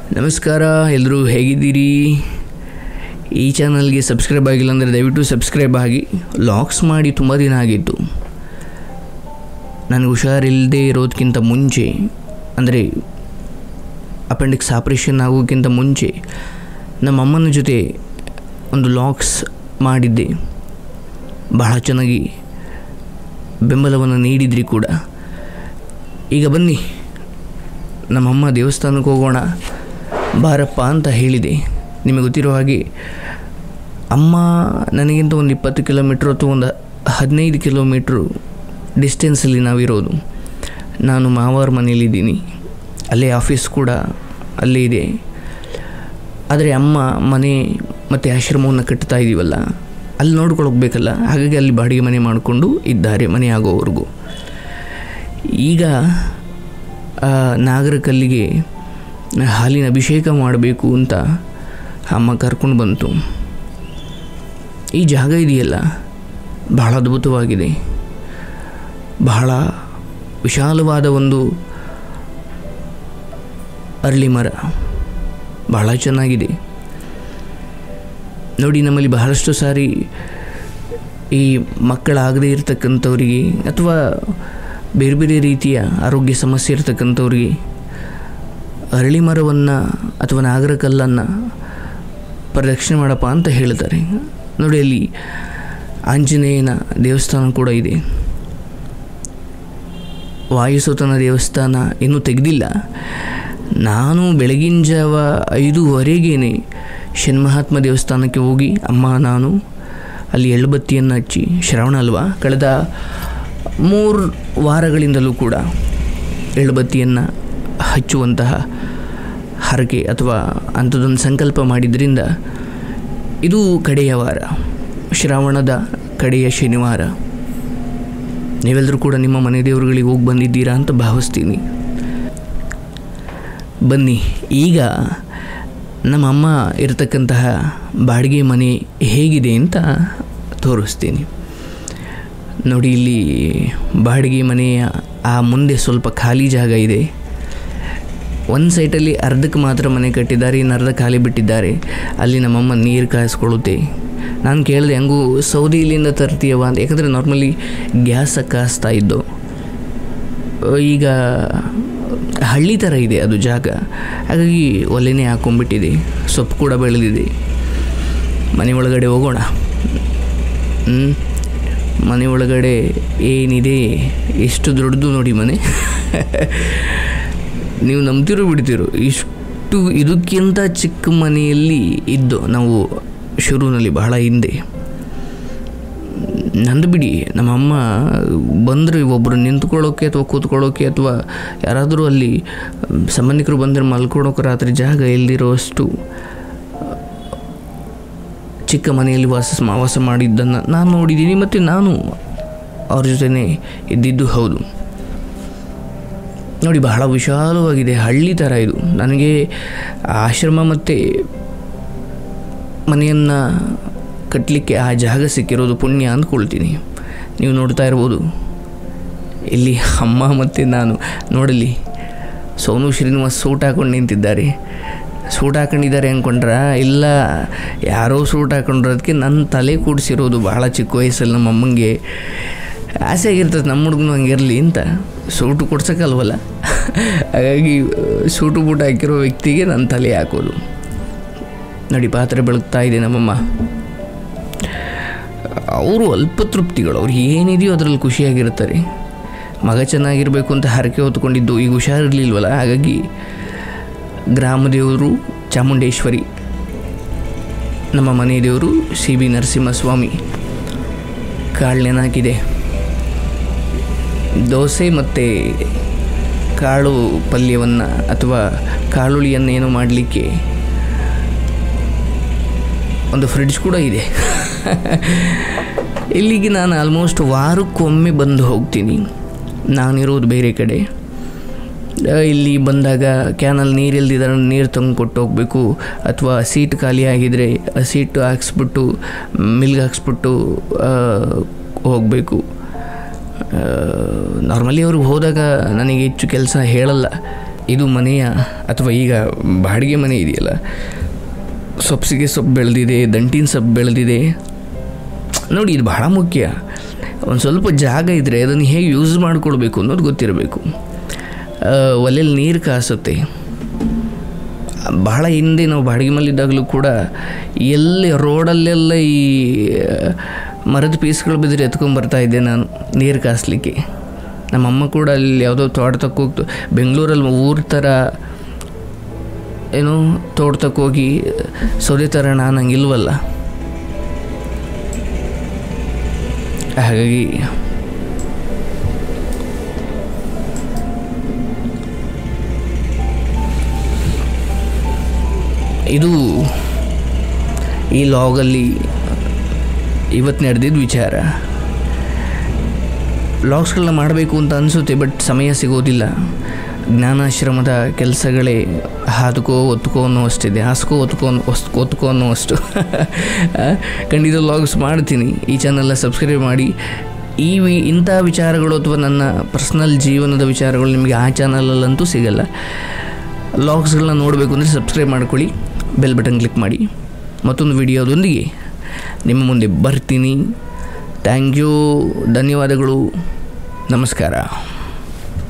ನಮಸ್ಕಾರ, ಎಲ್ಲರೂ ಹೇಗಿದ್ದೀರಿ? ಈ ಚಾನಲ್ಗೆ ಸಬ್ಸ್ಕ್ರೈಬ್ ಆಗಿಲ್ಲ ಅಂದರೆ ದಯವಿಟ್ಟು ಸಬ್ಸ್ಕ್ರೈಬ್ ಆಗಿ. ಲಾಕ್ಸ್ ಮಾಡಿ ತುಂಬ ದಿನ ಆಗಿತ್ತು. ನನಗೆ ಹುಷಾರಿಲ್ಲದೆ ಇರೋದಕ್ಕಿಂತ ಮುಂಚೆ, ಅಂದರೆ ಅಪೆಂಡಿಕ್ಸ್ ಆಪ್ರೇಷನ್ ಆಗೋಕ್ಕಿಂತ ಮುಂಚೆ ನಮ್ಮ ಅಮ್ಮನ ಜೊತೆ ಒಂದು ಲಾಕ್ಸ್ ಮಾಡಿದ್ದೆ. ಬಹಳ ಚೆನ್ನಾಗಿ ಬೆಂಬಲವನ್ನು ನೀಡಿದ್ರಿ ಕೂಡ. ಈಗ ಬನ್ನಿ, ನಮ್ಮಮ್ಮ ದೇವಸ್ಥಾನಕ್ಕೆ ಹೋಗೋಣ ಬಾರಪ್ಪ ಅಂತ ಹೇಳಿದೆ. ನಿಮಗೆ ಗೊತ್ತಿರೋ ಹಾಗೆ ಅಮ್ಮ ನನಗಿಂತ ಒಂದು 20 ಕಿಲೋಮೀಟ್ರ್ ಅಥವಾ ಒಂದು 15 ಕಿಲೋಮೀಟ್ರು ಡಿಸ್ಟೆನ್ಸಲ್ಲಿ ನಾವಿರೋದು. ನಾನು ಮಾವಾರ ಮನೇಲಿದ್ದೀನಿ, ಅಲ್ಲೇ ಆಫೀಸ್ ಕೂಡ ಅಲ್ಲೇ ಇದೆ. ಆದರೆ ಅಮ್ಮ ಮನೆ ಮತ್ತು ಆಶ್ರಮವನ್ನು ಕಟ್ತಾ ಇದ್ದೀವಲ್ಲ, ಅಲ್ಲಿ ನೋಡ್ಕೊಳೋಗ್ಬೇಕಲ್ಲ, ಹಾಗಾಗಿ ಅಲ್ಲಿ ಬಾಡಿಗೆ ಮನೆ ಮಾಡಿಕೊಂಡು ಇದ್ದಾರೆ ಮನೆ ಆಗೋವರೆಗೂ. ಈಗ ನಾಗರ ಕಲ್ಲಿಗೆ ಹಾಲಿನ ಅಭಿಷೇಕ ಮಾಡಬೇಕು ಅಂತ ಅಮ್ಮ ಕರ್ಕೊಂಡು ಬಂತು. ಈ ಜಾಗ ಇದೆಯಲ್ಲ, ಬಹಳ ಅದ್ಭುತವಾಗಿದೆ. ಬಹಳ ವಿಶಾಲವಾದ ಒಂದು ಅರಳಿ ಮರ, ಬಹಳ ಚೆನ್ನಾಗಿದೆ ನೋಡಿ. ನಮ್ಮಲ್ಲಿ ಬಹಳಷ್ಟು ಸಾರಿ ಈ ಮಕ್ಕಳಾಗದೇ ಇರತಕ್ಕಂಥವ್ರಿಗೆ ಅಥವಾ ಬೇರೆ ಬೇರೆ ರೀತಿಯ ಆರೋಗ್ಯ ಸಮಸ್ಯೆ ಇರತಕ್ಕಂಥವ್ರಿಗೆ ಅರಳಿ ಮರವನ್ನು ಅಥವಾ ನಾಗರ ಕಲ್ಲನ್ನು ಪ್ರದಕ್ಷಿಣೆ ಮಾಡಪ್ಪ ಅಂತ ಹೇಳ್ತಾರೆ ನೋಡಿ. ಅಲ್ಲಿ ಆಂಜನೇಯನ ದೇವಸ್ಥಾನ ಕೂಡ ಇದೆ. ವಾಯುಸುತನ ದೇವಸ್ಥಾನ ಇನ್ನೂ ತೆಗೆದಿಲ್ಲ. ನಾನು ಬೆಳಗಿನ ಜಾವ 5:15 ಶನ್ಮಹಾತ್ಮ ದೇವಸ್ಥಾನಕ್ಕೆ ಹೋಗಿ ಅಮ್ಮ ನಾನು ಅಲ್ಲಿ ಎಳ್ಳುಬತ್ತಿಯನ್ನು ಹಚ್ಚಿ, ಶ್ರಾವಣ ಅಲ್ವಾ, ಕಳೆದ 3 ವಾರಗಳಿಂದಲೂ ಕೂಡ ಎಳ್ಳುಬತ್ತಿಯನ್ನು ಹಚ್ಚುವಂತಹ ಹರಕೆ ಅಥವಾ ಅಂಥದ್ದೊಂದು ಸಂಕಲ್ಪ ಮಾಡಿದ್ರಿಂದ ಇದು ಕಡೆಯ ವಾರ, ಶ್ರಾವಣದ ಕಡೆಯ ಶನಿವಾರ. ನೀವೆಲ್ಲರೂ ಕೂಡ ನಿಮ್ಮ ಮನೆ ದೇವರುಗಳಿಗೆ ಹೋಗಿ ಬಂದಿದ್ದೀರಾ ಅಂತ ಭಾವಿಸ್ತೀನಿ. ಬನ್ನಿ, ಈಗ ನಮ್ಮಮ್ಮ ಇರತಕ್ಕಂತಹ ಬಾಡಿಗೆ ಮನೆ ಹೇಗಿದೆ ಅಂತ ತೋರಿಸ್ತೀನಿ ನೋಡಿ. ಇಲ್ಲಿ ಬಾಡಿಗೆ ಮನೆಯ ಆ ಮುಂದೆ ಸ್ವಲ್ಪ ಖಾಲಿ ಜಾಗ ಇದೆ. ಒಂದು ಸೈಟಲ್ಲಿ ಅರ್ಧಕ್ಕೆ ಮಾತ್ರ ಮನೆ ಕಟ್ಟಿದ್ದಾರೆ, ಇನ್ನು ಅರ್ಧ ಖಾಲಿ ಬಿಟ್ಟಿದ್ದಾರೆ. ಅಲ್ಲಿ ನಮ್ಮಮ್ಮ ನೀರು ಕಾಯಿಸ್ಕೊಳ್ಳುತ್ತೆ. ನಾನು ಕೇಳಿದೆ, ಹೆಂಗೂ ಸೌದೆ ಇಲ್ಲಿಂದ ತರ್ತೀಯವ ಅಂತ. ಯಾಕಂದರೆ ನಾರ್ಮಲಿ ಗ್ಯಾಸ್ ಕಾಯಿಸ್ತಾ ಇದ್ದು, ಈಗ ಹಳ್ಳಿ ಥರ ಇದೆ ಅದು ಜಾಗ, ಹಾಗಾಗಿ ಒಲೆನೇ ಹಾಕೊಂಡ್ಬಿಟ್ಟಿದೆ. ಸೊಪ್ಪು ಕೂಡ ಬೆಳೆದಿದೆ. ಮನೆ ಒಳಗಡೆ ಹೋಗೋಣ. ಮನೆ ಒಳಗಡೆ ಏನಿದೆ, ಎಷ್ಟು ದೊಡ್ಡದು ನೋಡಿ ಮನೆ. ನೀವು ನಂಬ್ತಿರೋ ಬಿಡ್ತಿರೋ, ಇಷ್ಟು ಇದಕ್ಕಿಂತ ಚಿಕ್ಕ ಮನೆಯಲ್ಲಿ ಇದ್ದು ನಾವು ಶುರುವಿನಲ್ಲಿ ಬಹಳ ಹಿಂದೆ. ನಂದು ಬಿಡಿ, ನಮ್ಮಮ್ಮ ಬಂದರೆ ಒಬ್ಬರು ನಿಂತ್ಕೊಳ್ಳೋಕ್ಕೆ ಅಥವಾ ಕೂತ್ಕೊಳ್ಳೋಕ್ಕೆ ಅಥವಾ ಯಾರಾದರೂ ಅಲ್ಲಿ ಸಂಬಂಧಿಕರು ಬಂದರೆ ಮಲ್ಕೊಳ್ಳೋಕೆ ರಾತ್ರಿ ಜಾಗ ಎಲ್ಲಿರೋ ಅಷ್ಟು ಚಿಕ್ಕ ಮನೆಯಲ್ಲಿ ವಾಸ ಮಾಡಿದ್ದನ್ನು ನಾನು ನೋಡಿದ್ದೀನಿ. ಮತ್ತು ನಾನು ಅವ್ರ ಜೊತೆನೇ ಇದ್ದಿದ್ದು ಹೌದು ನೋಡಿ. ಬಹಳ ವಿಶಾಲವಾಗಿದೆ, ಹಳ್ಳಿ ಥರ ಇದು. ನನಗೆ ಆಶ್ರಮ ಮತ್ತು ಮನೆಯನ್ನು ಕಟ್ಟಲಿಕ್ಕೆ ಆ ಜಾಗ ಸಿಕ್ಕಿರೋದು ಪುಣ್ಯ ಅಂದ್ಕೊಳ್ತೀನಿ. ನೀವು ನೋಡ್ತಾ ಇರ್ಬೋದು, ಇಲ್ಲಿ ಅಮ್ಮ ಮತ್ತು ನಾನು ನೋಡಲಿ. ಸೋನು ಶ್ರೀನಿವಾಸ್ ಸೂಟ್ ಹಾಕೊಂಡು ನಿಂತಿದ್ದಾರೆ. ಸೂಟ್ ಹಾಕೊಂಡಿದ್ದಾರೆ ಅಂದ್ಕೊಂಡ್ರ, ಇಲ್ಲ ಯಾರೋ ಸೂಟ್ ಹಾಕೊಂಡಿರೋದಕ್ಕೆ ನನ್ನ ತಲೆ ಕೂಡಿಸಿರೋದು. ಭಾಳ ಚಿಕ್ಕ ವಯಸ್ಸಲ್ಲಿ ನಮ್ಮ ಅಮ್ಮಂಗೆ ಆಸೆ ಆಗಿರ್ತದೆ ನಮ್ಮ ಹುಡುಗನು ಹಂಗಿರಲಿ ಅಂತ. ಸೂಟು ಕೊಡ್ಸೋಕ್ಕಲ್ವಲ್ಲ, ಹಾಗಾಗಿ ಸೂಟು ಬೂಟು ಹಾಕಿರೋ ವ್ಯಕ್ತಿಗೆ ನನ್ನ ತಲೆ ಹಾಕೋದು ನೋಡಿ. ಪಾತ್ರೆ ಬೆಳಗ್ತಾ ಇದೆ ನಮ್ಮಮ್ಮ. ಅವರು ಅಲ್ಪ ತೃಪ್ತಿಗಳು, ಅವ್ರು ಏನಿದೆಯೋ ಅದರಲ್ಲಿ ಖುಷಿಯಾಗಿರ್ತಾರೆ. ಮಗ ಚೆನ್ನಾಗಿರಬೇಕು ಅಂತ ಹರಕೆ ಹೊತ್ಕೊಂಡಿದ್ದು. ಈಗ ಹುಷಾರಿರಲಿಲ್ವಲ್ಲ, ಹಾಗಾಗಿ ಗ್ರಾಮದೇವರು ಚಾಮುಂಡೇಶ್ವರಿ, ನಮ್ಮ ಮನೆ ದೇವರು CB ನರಸಿಂಹಸ್ವಾಮಿ. ಕಾಳು ನೆನಾಕಿದೆ. ದೋಸೆ ಮತ್ತು ಕಾಳು ಪಲ್ಯವನ್ನು ಅಥವಾ ಕಾಳುಳಿಯನ್ನೇನೋ ಮಾಡಲಿಕ್ಕೆ ಒಂದು ಫ್ರಿಡ್ಜ್ ಕೂಡ ಇದೆ. ಇಲ್ಲಿಗೆ ನಾನು ಆಲ್ಮೋಸ್ಟ್ ವಾರಕ್ಕೊಮ್ಮೆ ಬಂದು ಹೋಗ್ತೀನಿ. ನಾನಿರೋದು ಬೇರೆ ಕಡೆ. ಇಲ್ಲಿ ಬಂದಾಗ ಕ್ಯಾನಲ್ಲಿ ನೀರು ಇಲ್ದಿದ್ರೆ ನೀರು ತಂದು ಕೊಟ್ಟು ಹೋಗಬೇಕು, ಅಥವಾ ಸೀಟ್ ಖಾಲಿ ಆಗಿದ್ದರೆ ಆ ಸೀಟು ಹಾಕ್ಸ್ಬಿಟ್ಟು ಮಿಲ್ಗೆ ಹಾಕ್ಸ್ಬಿಟ್ಟು ಹೋಗಬೇಕು. ನಾರ್ಮಲಿ ಅವ್ರಿಗೆ ಹೋದಾಗ ನನಗೆ ಹೆಚ್ಚು ಕೆಲಸ ಹೇಳಲ್ಲ. ಇದು ಮನೆಯ ಅಥವಾ ಈಗ ಬಾಡಿಗೆ ಮನೆ ಇದೆಯಲ್ಲ, ಸೊಪ್ಪಿಗೆ ಸೊಪ್ಪು ಬೆಳೆದಿದೆ, ದಂಟಿನ ಸೊಪ್ಪು ಬೆಳೆದಿದೆ ನೋಡಿ. ಇದು ಬಹಳ ಮುಖ್ಯ. ಒಂದು ಸ್ವಲ್ಪ ಜಾಗ ಇದ್ದರೆ ಅದನ್ನು ಹೇಗೆ ಯೂಸ್ ಮಾಡಿಕೊಳ್ಬೇಕು ಅನ್ನೋದು ಗೊತ್ತಿರಬೇಕು. ಒಲೆಯಲ್ಲಿ ನೀರು ಕಾಸುತ್ತೆ. ಬಹಳ ಹಿಂದೆ ನಾವು ಬಾಡಿಗೆ ಮನೆಯಲ್ಲಿದ್ದಾಗಲೂ ಕೂಡ ಎಲ್ಲಿ ರೋಡಲ್ಲೆಲ್ಲ ಈ ಮರದ ಪೀಸ್ಗಳು ಬಿದ್ದರೆ ಎತ್ಕೊಂಡ್ಬರ್ತಾಯಿದ್ದೆ ನಾನು ನೀರು ಕಾಸಲಿಕ್ಕೆ. ನಮ್ಮಮ್ಮ ಕೂಡ ಅಲ್ಲಿ ಯಾವುದೋ ತೋಟಕ್ಕೆ ಹೋಗ್ತು, ಬೆಂಗಳೂರಲ್ಲಿ ಊರ ಥರ ಏನೋ ತೋಟಕ್ಕೆ ಹೋಗಿ ಸೌದೆ ತರೋಣ ಅನ್ನಂಗಿಲ್ವಲ್ಲ. ಹಾಗಾಗಿ ಇದು ಈ ಲಾಗಲ್ಲಿ ಇವತ್ತು ನಡೆದಿದ್ದ ವಿಚಾರ. ಲಾಗ್ಸ್ಗಳನ್ನ ಮಾಡಬೇಕು ಅಂತ ಅನಿಸುತ್ತೆ, ಬಟ್ ಸಮಯ ಸಿಗೋದಿಲ್ಲ. ಜ್ಞಾನಾಶ್ರಮದ ಕೆಲಸಗಳೇ ಹಾದುಕೋ ಒತ್ಕೋ ಅನ್ನೋ ಅಷ್ಟಿದೆ, ಹಾಸ್ಕೋ ಒತ್ಕೋ ಅನ್ನೋ ಅಷ್ಟು. ಖಂಡಿತ ಲಾಗ್ಸ್ ಮಾಡ್ತೀನಿ. ಈ ಚಾನಲ್ನ ಸಬ್ಸ್ಕ್ರೈಬ್ ಮಾಡಿ. ಇಂಥ ವಿಚಾರಗಳು ಅಥವಾ ನನ್ನ ಪರ್ಸ್ನಲ್ ಜೀವನದ ವಿಚಾರಗಳು ನಿಮಗೆ ಆ ಚಾನಲಲ್ಲಂತೂ ಸಿಗಲ್ಲ. ಲಾಗ್ಸ್ಗಳನ್ನ ನೋಡಬೇಕು ಅಂದರೆ ಸಬ್ಸ್ಕ್ರೈಬ್ ಮಾಡ್ಕೊಳ್ಳಿ, ಬೆಲ್ ಬಟನ್ ಕ್ಲಿಕ್ ಮಾಡಿ. ಮತ್ತೊಂದು ವಿಡಿಯೋದೊಂದಿಗೆ ನಿಮ್ಮ ಮುಂದೆ ಬರ್ತೀನಿ. ಥ್ಯಾಂಕ್ ಯು, ಧನ್ಯವಾದಗಳು, ನಮಸ್ಕಾರ.